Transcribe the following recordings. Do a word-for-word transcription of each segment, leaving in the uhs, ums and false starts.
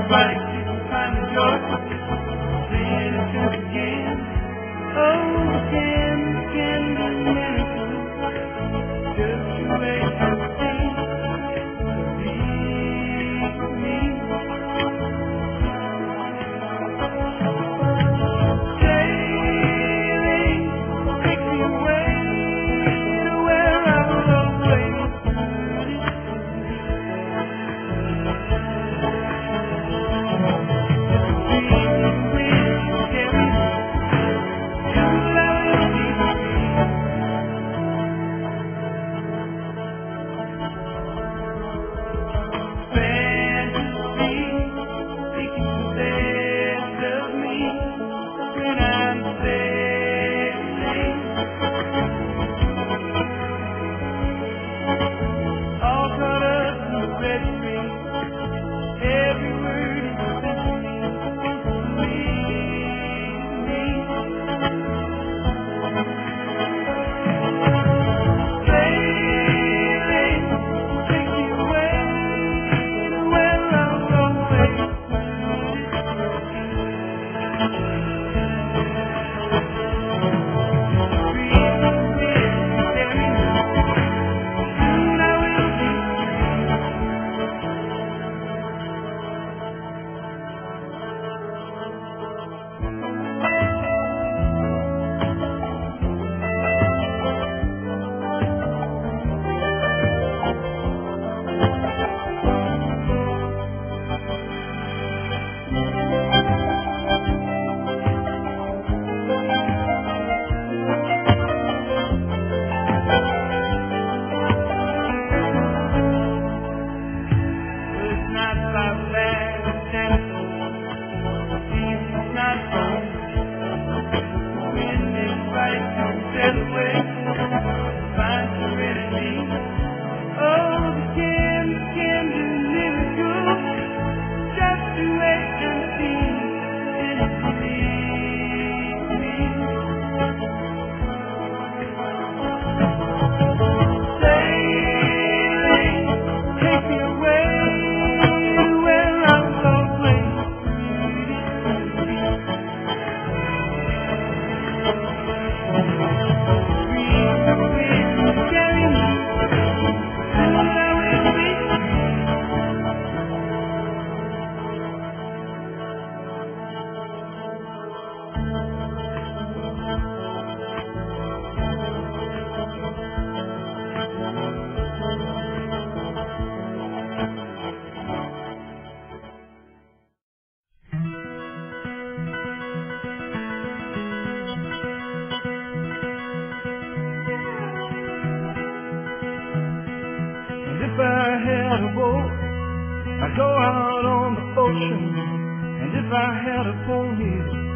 if I had a boat, I'd go out on the ocean. And if I had a pony,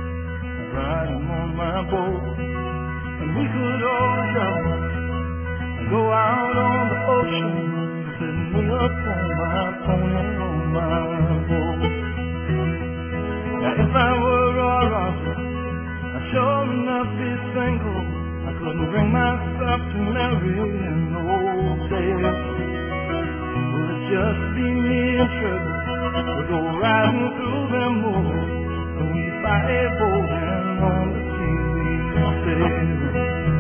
I'd ride him on my boat. And we could all travel and go out on the ocean, sitting me up on my pony on my boat. Now if I were a rocker, I'd sure enough be single. I couldn't bring myself to marry an old days. Will it just be me and trouble? We'll go riding through them woods, and we fight bowling on the sea sail.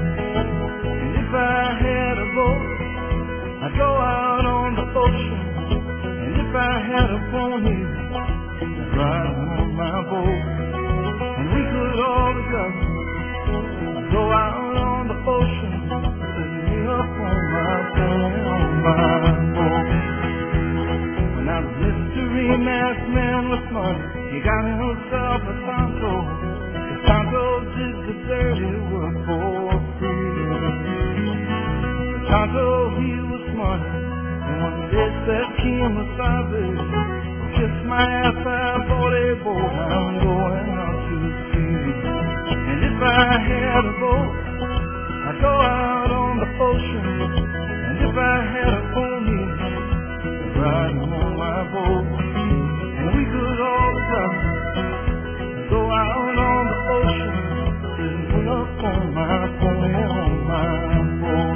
And if I had a boat, I'd go out on the ocean. And if I had a pony, I'd ride on my boat. And we could all together go out on the ocean, set me up on my pony on my boat. When I was mystery masked man with money, he got himself a Tonto. The Tonto did the dirty work for free. The Tonto, he was smart, and one day said, Kemosabe, kiss my ass, I bought a boat, I'm going out to sea. And if I had a boat, I'd go out on the ocean. And if I had a pony, I'd ride him on my boat. And we could all together go out on the ocean, sitting up on my pony on my boat.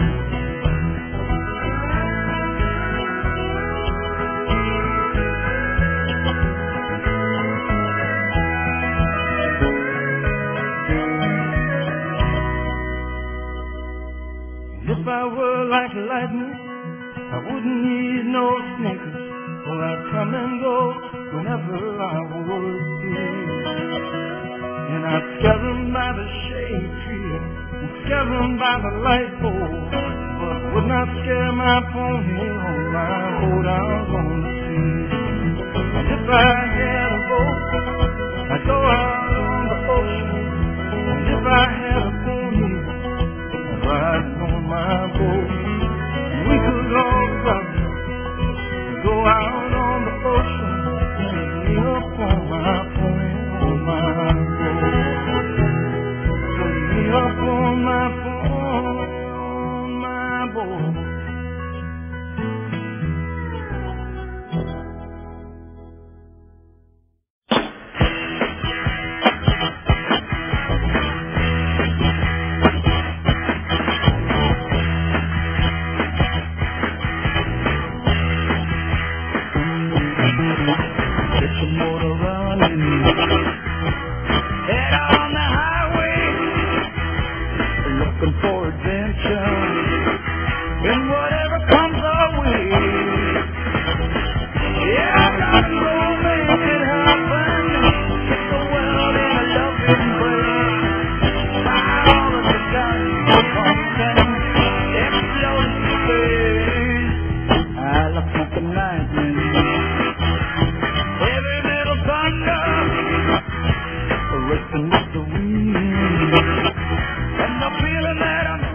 whenever I would be. And I'd scare them by the shade tree, and scare them by the light pole, but would not scare my pony on my boat out on the sea. And if I had a boat, I'd go out on the ocean. And if I had a pony, I'd ride on my boat. And we could all travel, go out on the ocean, take me up on my pony, on my boat. Take me up on my pony, on my boat. Get the motor running, head on the highway, looking for adventure, and whatever comes our way. Yeah, I got no make it happen, get the world in a loving embrace, fire all of the guns, pumpkin, explode in space. I love pumpkin lightning, heavy metal thunder, racing with the wind, and the feeling that I'm